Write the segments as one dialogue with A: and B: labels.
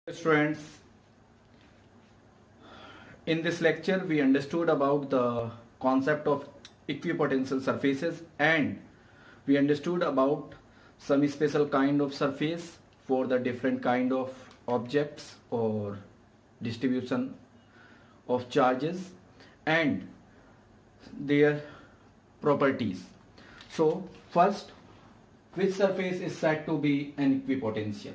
A: Students, in this lecture we understood about the concept of equipotential surfaces and we understood about some special kind of surface for the different kind of objects or distribution of charges and their properties. So first, which surface is said to be an equipotential?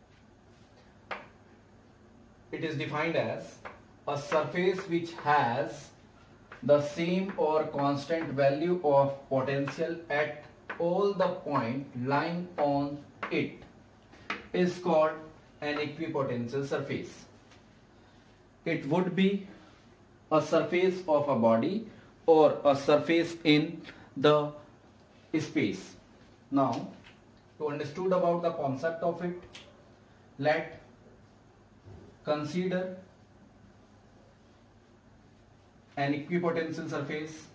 A: It is defined as a surface which has the same or constant value of potential at all the points lying on it is called an equipotential surface. It would be a surface of a body or a surface in the space. Now, to understand about the concept of it, let consider an equipotential surface.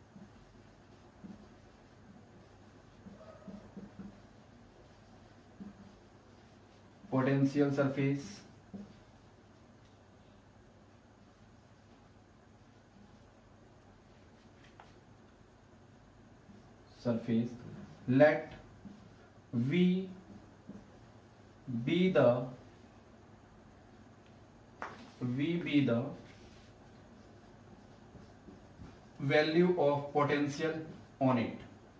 A: Potential surface. Surface. Let V be the value of potential on it.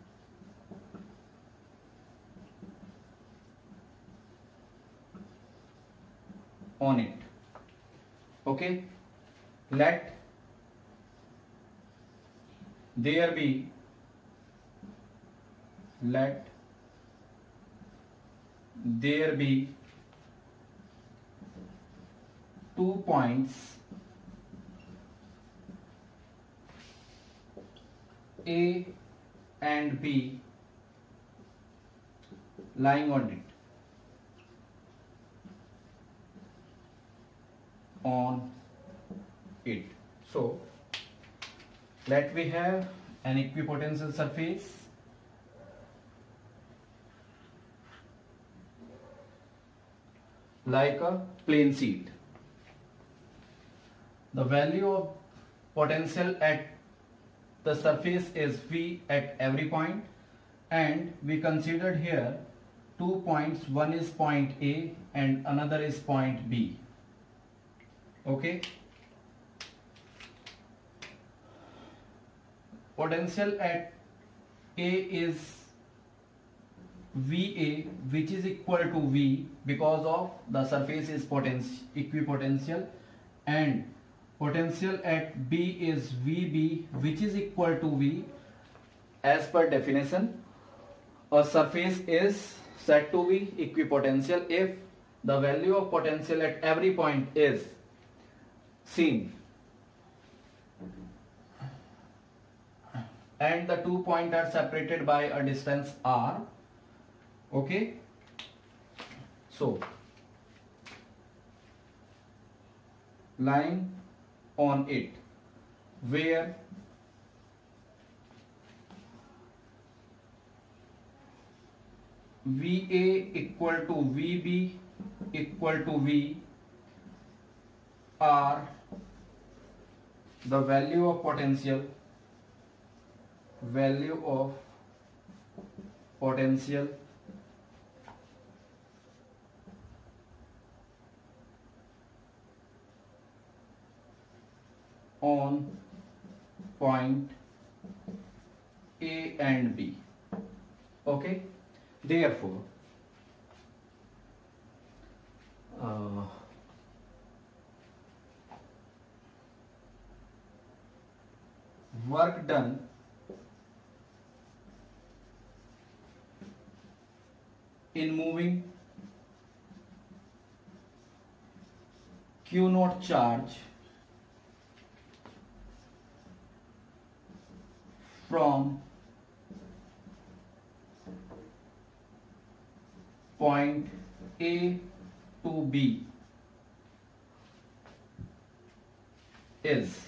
A: Okay, let there be 2 points A and B lying on it. So let we have an equipotential surface like a plane sheet. The value of potential at the surface is V at every point, and we considered here 2 points. One is point A and another is point B. Okay. Potential at A is VA, which is equal to V because of the surface is equipotential, and potential at B is VB, which is equal to V. As per definition, a surface is said to be equipotential if the value of potential at every point is seen and the 2 points are separated by a distance R. Okay, so lying on it where VA equal to VB equal to V are the value of potential on point A and B. Okay, therefore work done in moving Q naught charge from point A to B is,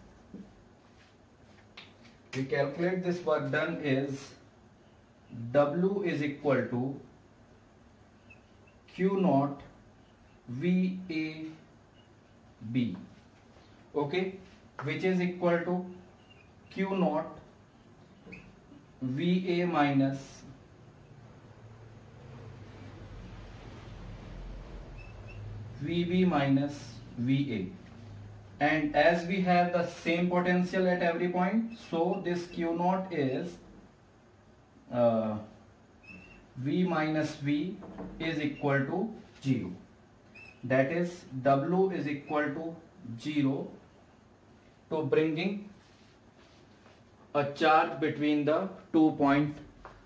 A: we calculate this work done is W is equal to Q naught VAB, okay, which is equal to Q naught VA minus VB minus VA. And as we have the same potential at every point, so this Q naught is V minus V is equal to 0. That is W is equal to 0 to bringing a charge between the 2 points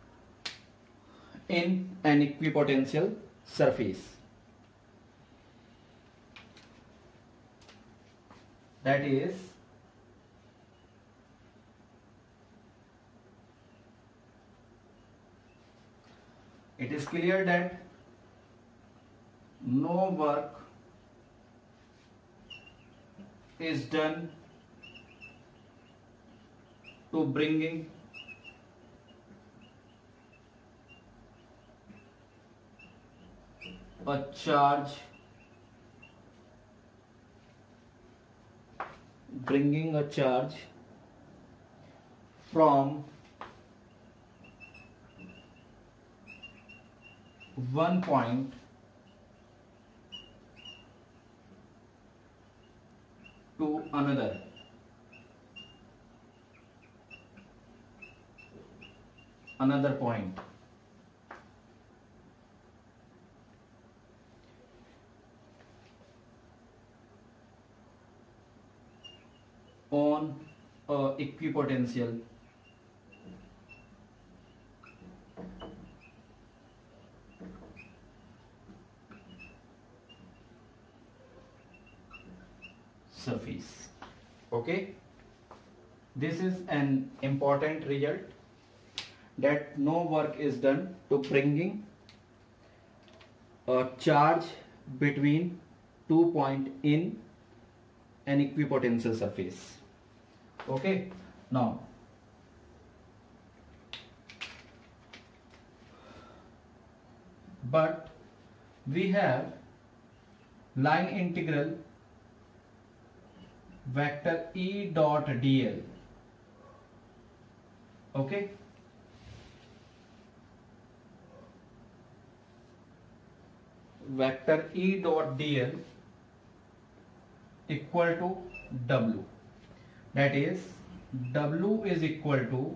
A: in an equipotential surface. That is it is clear that no work is done to bringing a charge from one point to another. Point. On a equipotential surface. Okay, this is an important result, that no work is done to bringing a charge between 2 points in an equipotential surface. Okay, now but we have line integral vector E dot dl. Okay, vector E dot dl equal to W. That is W is equal to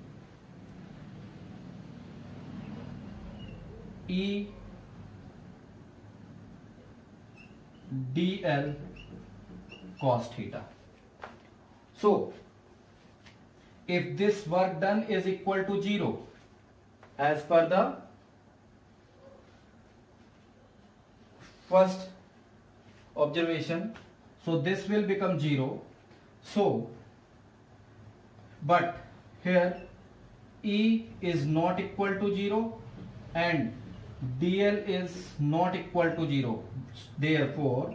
A: E dl cos theta. So if this work done is equal to 0 as per the first observation, so this will become 0. So but here E is not equal to 0 and dl is not equal to 0. Therefore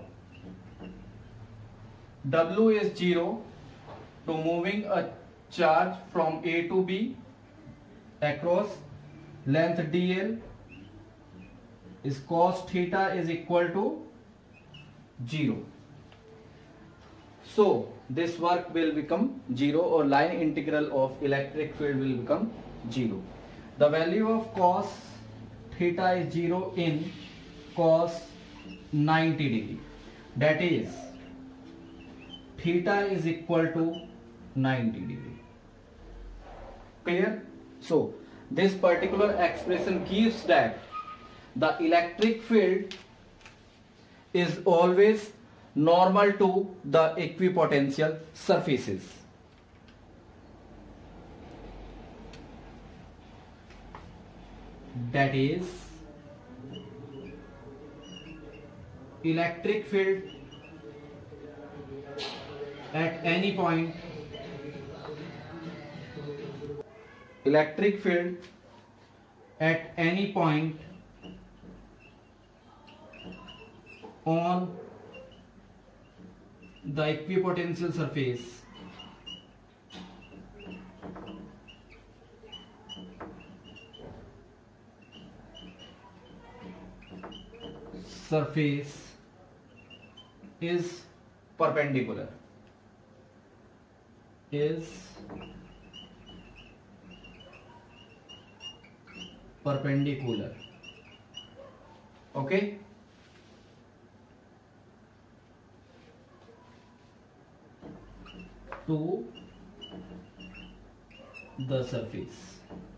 A: W is 0 to moving a charge from A to B across length dl is cos theta is equal to 0. So this work will become 0, or line integral of electric field will become 0. The value of cos theta is 0 in cos 90 degree. That is theta is equal to 90 degree. Clear? So this particular expression gives that the electric field is always normal to the equipotential surfaces. That is electric field at any point on the equipotential surface is perpendicular. Is perpendicular. Okay. To the surface.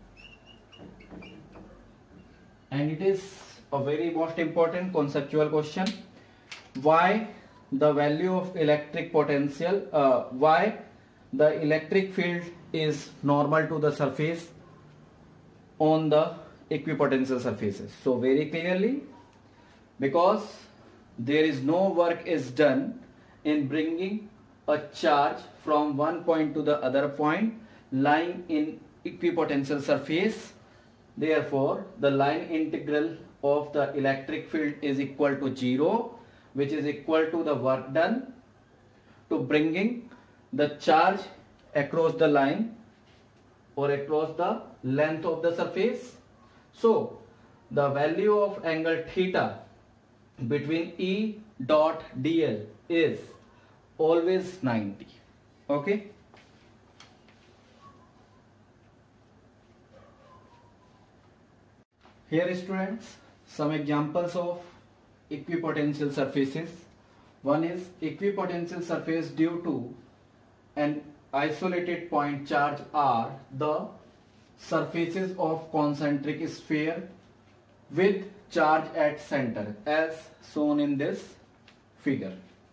A: And it is a very most important conceptual question. Why the value of electric potential, why the electric field is normal to the surface on the equipotential surfaces? So very clearly, because there is no work is done in bringing a charge from one point to the other point lying in equipotential surface. Therefore, the line integral of the electric field is equal to 0, which is equal to the work done to bringing the charge across the line or across the length of the surface. So, the value of angle theta between E dot dl is always 90. Okay. Here students, some examples of equipotential surfaces. One is equipotential surface due to an isolated point charge are the surfaces of concentric sphere with charge at center as shown in this figure.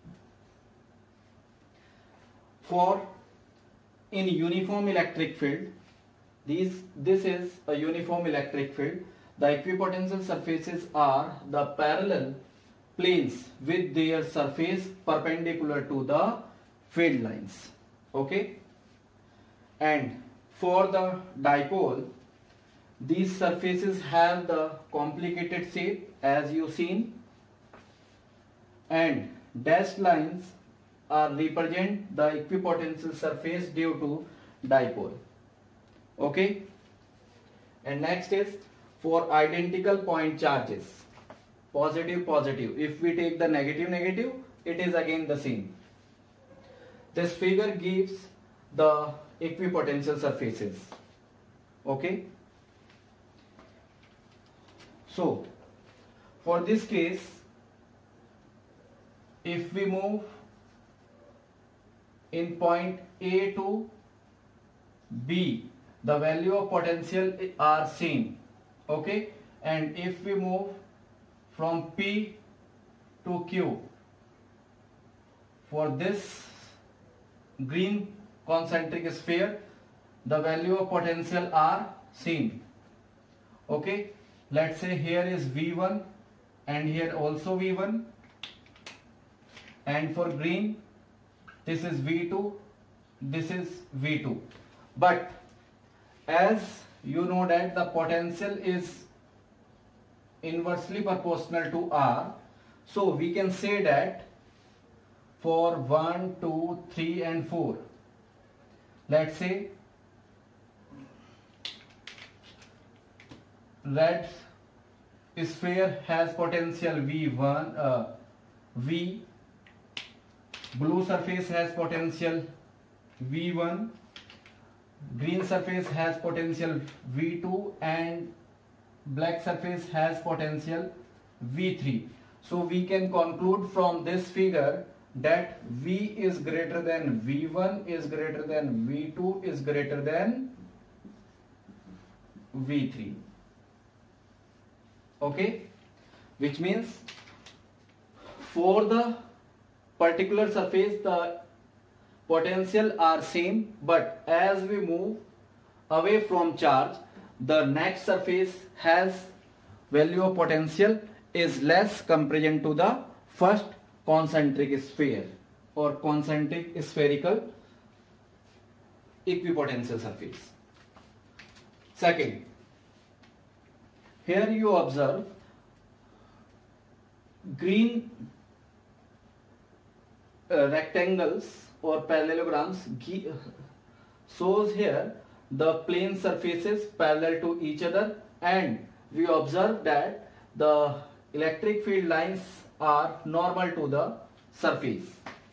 A: For in uniform electric field, this is a uniform electric field. The equipotential surfaces are the parallel planes with their surface perpendicular to the field lines. Okay. And for the dipole, these surfaces have the complicated shape as you seen, and dashed lines are represent the equipotential surface due to dipole. Okay. And next is for identical point charges, positive positive, if we take the negative negative, it is again the same. This figure gives the equipotential surfaces. Okay. So for this case, if we move in point A to B, the value of potential are same. Okay. And if we move from P to Q, for this green concentric sphere, the value of potential are same. Okay. Let's say here is V1 and here also V1, and for green this is V2, this is V2. But as you know that the potential is inversely proportional to R, so we can say that for 1, 2, 3 and 4, let's say red sphere has potential V1, V, blue surface has potential V1, green surface has potential V2, and black surface has potential V3. So we can conclude from this figure that V is greater than V1 is greater than V2 is greater than V3. Okay, which means for the particular surface the potential are same, but as we move away from charge, the next surface has value of potential is less comparison to the first concentric sphere or concentric spherical equipotential surface. Second, here you observe green rectangles or parallelograms shows here the plane surfaces parallel to each other, and we observe that the electric field lines are normal to the surface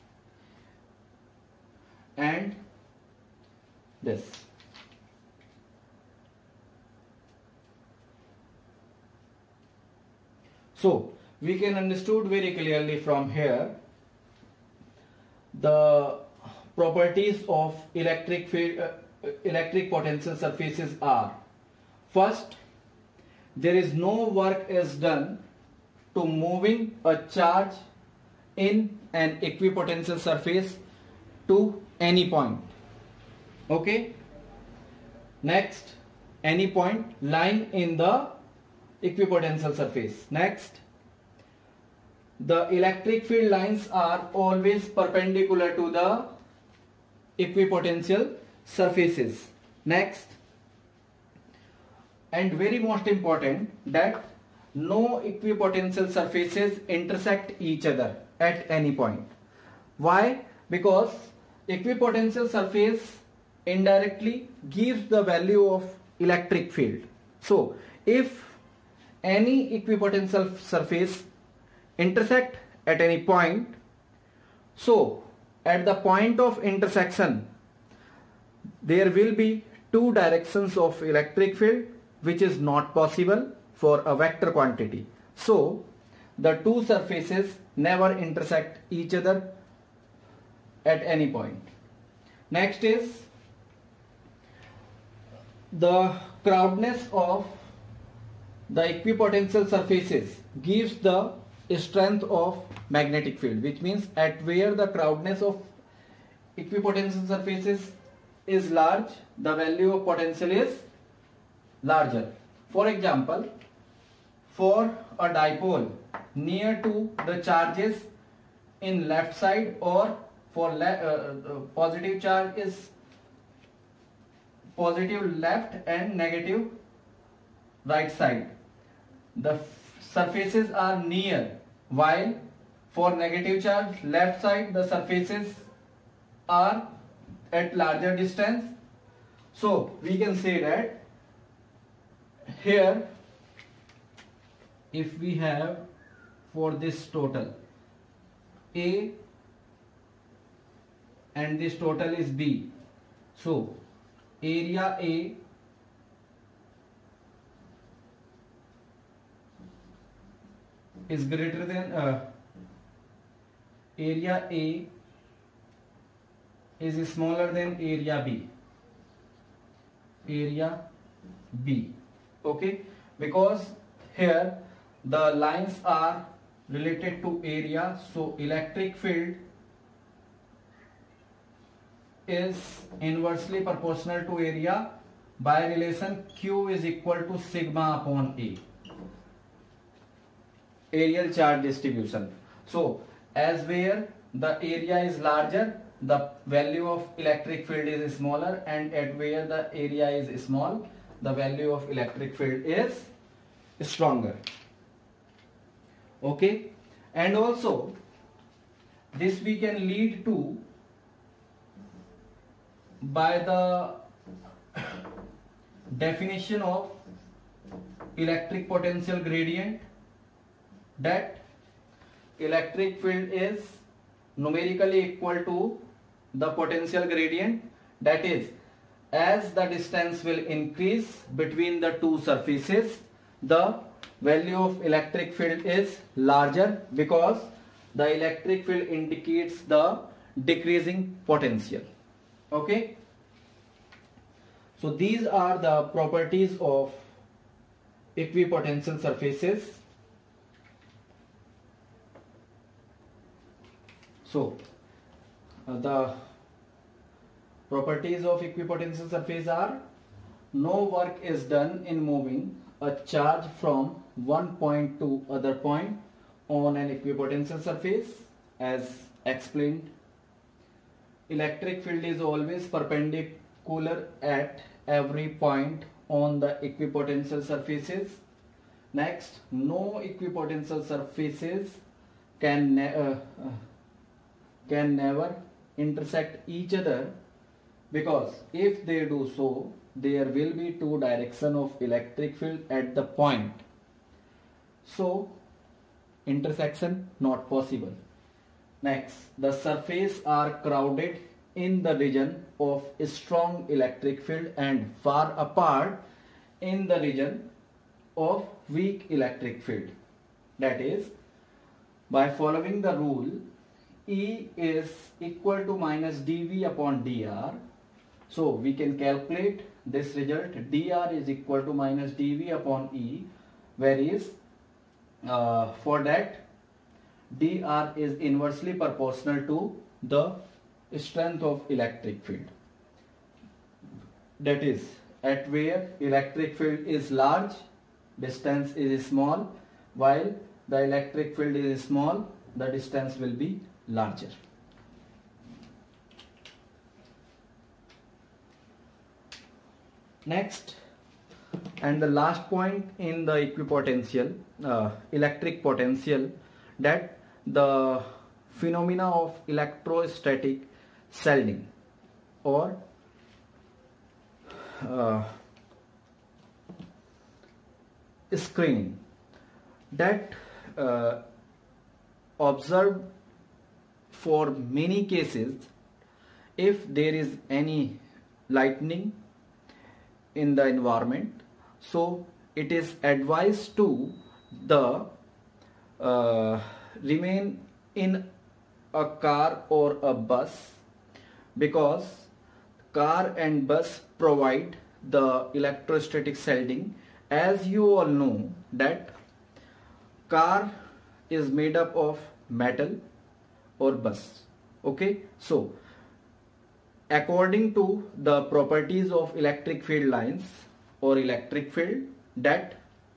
A: and this. So we can understood very clearly from here the properties of electric field, electric potential surfaces are: first, there is no work is done to moving a charge in an equipotential surface to any point. Okay. Next, any point lying in the equipotential surface. Next, the electric field lines are always perpendicular to the equipotential surfaces. Next, and very most important, that no equipotential surfaces intersect each other at any point. Why? Because equipotential surface indirectly gives the value of electric field. So if any equipotential surface intersect at any point, so at the point of intersection there will be two directions of electric field, which is not possible for a vector quantity. So the two surfaces never intersect each other at any point. Next is the crowdness of the equipotential surfaces gives the strength of magnetic field, which means at where the crowdness of equipotential surfaces is large, the value of potential is larger. For example, for a dipole near to the charges in left side, or for positive charge is positive left and negative right side, the surfaces are near, while for negative charge left side the surfaces are at larger distance. So we can say that here, if we have for this total A and this total is B, so area A is greater than area A is smaller than area B. Area B. Okay, because here the lines are related to area, so electric field is inversely proportional to area by relation Q is equal to sigma upon A. Areal charge distribution. So as where the area is larger, the value of electric field is smaller, and at where the area is small, the value of electric field is stronger. Okay, and also this we can lead to by the definition of electric potential gradient, that electric field is numerically equal to the potential gradient, that is, as the distance will increase between the two surfaces, the value of electric field is larger, because the electric field indicates the decreasing potential. Okay, so these are the properties of equipotential surfaces. So the properties of equipotential surface are: no work is done in moving a charge from one point to other point on an equipotential surface, as explained. Electric field is always perpendicular at every point on the equipotential surfaces. Next, no equipotential surfaces can never intersect each other, because if they do so, there will be two directions of electric field at the point. So intersection not possible. Next, the surface are crowded in the region of strong electric field and far apart in the region of weak electric field. That is, by following the rule, E is equal to minus dV upon dr. So we can calculate this result. Dr is equal to minus dV upon E, whereas for that dr is inversely proportional to the strength of electric field. That is, at where electric field is large, distance is small, while the electric field is small, the distance will be larger. Next, and the last point in the equipotential, electric potential, that the phenomena of electrostatic shielding or screening, that observed for many cases. If there is any lightning in the environment, so it is advised to the remain in a car or a bus, because car and bus provide the electrostatic shielding. As you all know that car is made up of metal or bus. Okay, so according to the properties of electric field lines or electric field, that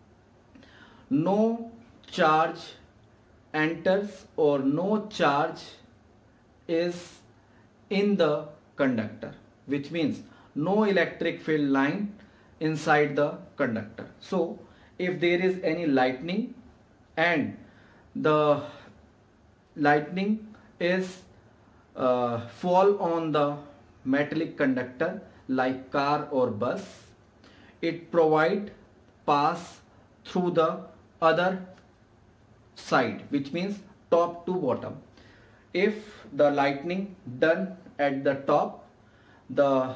A: no charge enters or no charge is in the conductor, which means no electric field line inside the conductor. So if there is any lightning and the lightning is fall on the metallic conductor like car or bus, it provide pass through the other side, which means top to bottom. If the lightning done at the top, the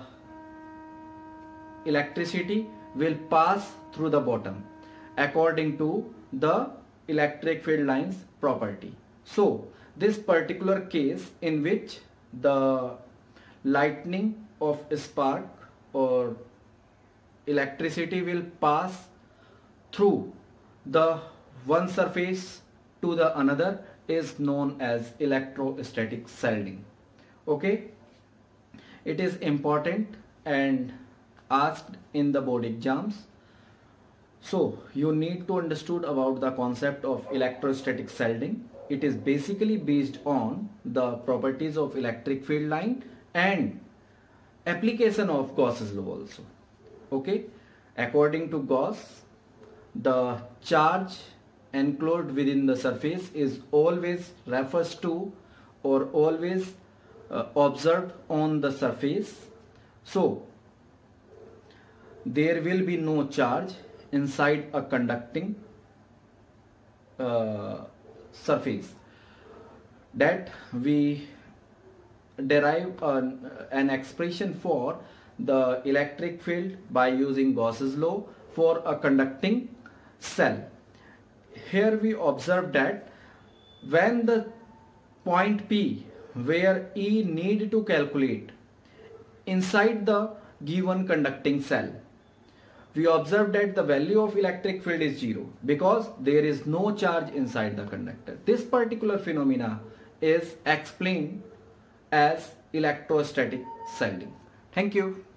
A: electricity will pass through the bottom according to the electric field lines property. So this particular case in which the lightning of a spark or electricity will pass through the one surface to the another is known as electrostatic shielding. Okay, it is important and asked in the board exams. So you need to understood about the concept of electrostatic shielding. It is basically based on the properties of electric field line and application of Gauss's law also. Okay, according to Gauss, the charge enclosed within the surface is always refers to or always observed on the surface. So there will be no charge inside a conducting surface. That we derive an expression for the electric field by using Gauss's law for a conducting cell. Here we observe that when the point P where E need to calculate inside the given conducting cell, we observe that the value of electric field is 0 because there is no charge inside the conductor. This particular phenomena is explained as electrostatic shielding. Thank you.